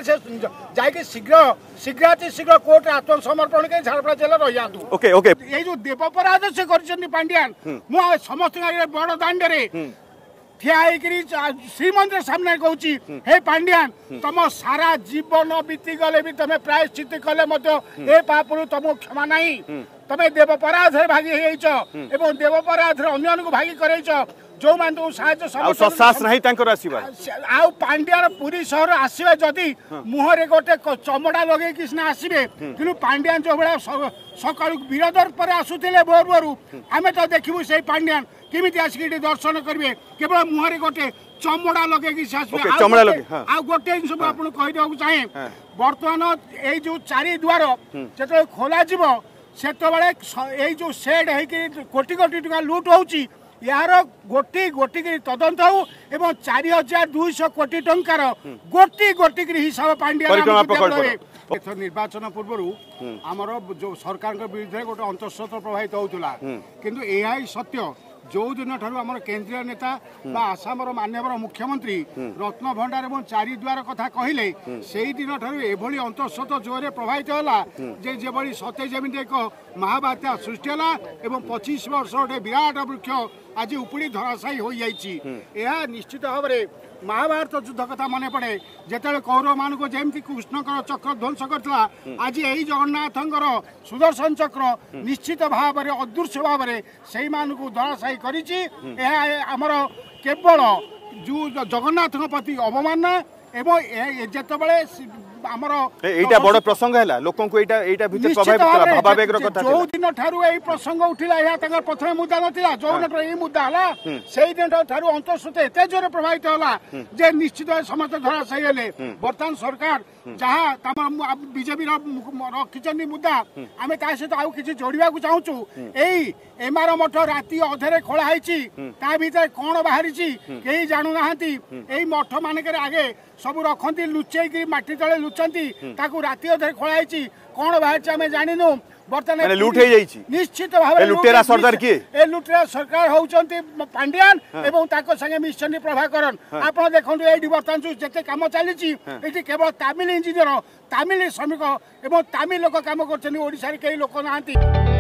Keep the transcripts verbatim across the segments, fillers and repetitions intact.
जाके शीघ्र शीघ्र शीघ्र कोर्ट आत्मसमर्पण के झारपड़ा जेल रही जातु ओके ओके ये जो देवपराध से कर पांड्यान मु समस्त बड़ दांडे ठिया श्रीमंदिर सामने कहूँ हे पांड्यान तुम सारा जीवन बीती गले भी तुम प्रायश्चित कले ए पाप तुमको क्षमा नहीं तुम देवपराध भागी एवं देवपराध अन्य भागी कर जो मान पांड्यार पुरी सहर आसवे जदि मुहरे गोटे चमड़ा लगे कि आसवे कि पांड्यान जो भाया सका वीरदर पर आसुले भोर भोर आम तो देखू से पांड्यान केमी आसिक दर्शन करेंगे केवल मुहरे गोटे चमड़ा लगे कि आ गोटे जिन आप कहीदेक चाहे बर्तमान ये जो चारि द्वार जो खोल से जो सेड हो कोटी कोटी टका लुट हो यार गोटी गोटी तदंत हो एवं चार हजार दुईश कोटी टंकार गोटी गोटी हिसाब पांड्या निर्वाचन पूर्व आमर जो सरकार विरुद्ध गोटे अंतस्रोत प्रभावित होता किंतु यह सत्य जो दिन ठार आम केंद्रीय नेता आसाम माननीय मुख्यमंत्री रत्न भंडार और चारिद्वार कथा कहले से दिन ठार एभली अंतस्रोत जोरे प्रभावित होला जे जेभली सते जमी एक महाबात्या सृष्टि है पच्चीस वर्ष गोटे विराट वृक्ष आज उपड़ी धराशायी हो जाइए यह निश्चित भाव में महाभारत युद्ध कथा मन पड़े जिते कौरव मान को जमी कृष्णकर चक्र ध्वंस करता आज यही जगन्नाथंकर सुदर्शन चक्र निश्चित भाव में अदृश्य भाव में से धराशायी करमर केवल जो जगन्नाथ प्रति अवमानना एवं जितेबाला आमर एटा बड़ प्रसंग है लोकों को एटा एटा भीतर प्रभावित भावावेगर कथा जो दिन ठारू ए प्रसंग उठिला या तंगर प्रथम मुद्दा नथिला जो दिन ए मुद्दा हला सेही दिन ठारू अंतस्रोत एते जोरे प्रभावित होला जे निश्चित समस्त धरा सही हेले वर्तमान सरकार जहाँ तम बीजेपी रखिछन मुद्दा आमे ता सहित आउ किछि जोड़िबा को चाहूछु एई एमार मठ राती अधरे खोला हैछि ता भीतर कोन बाहरिछि केही जानु नाहंती एई मठ मानकर आगे सब रखती लुचेक माटी तले लुचंती ताकू राती अधरे खोला हैछि कोन बाहर आमे जानिनु बर्तमान लुट हो जाइछि निश्चित भाव लुटेरा सरदार किए ए लुटेरा सरकार होउचंती पांड्यान एवं ताको संगे मिशन प्रभाकरन आपण देखंतु एडी बर्तमान जते काम चलीछि एठी केवल तमिल इंजीनियर तमिल श्रमिक एवं तमिल लोक काम करछन ओडिसा रे केही लोक नाहंती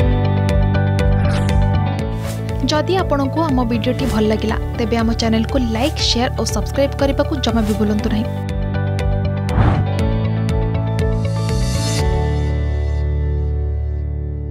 जदि आपंक आम भिडी भल लगा तेब आम चैनल को लाइक शेयर और सब्सक्राइब करने को जमा भी भूलु नहीं।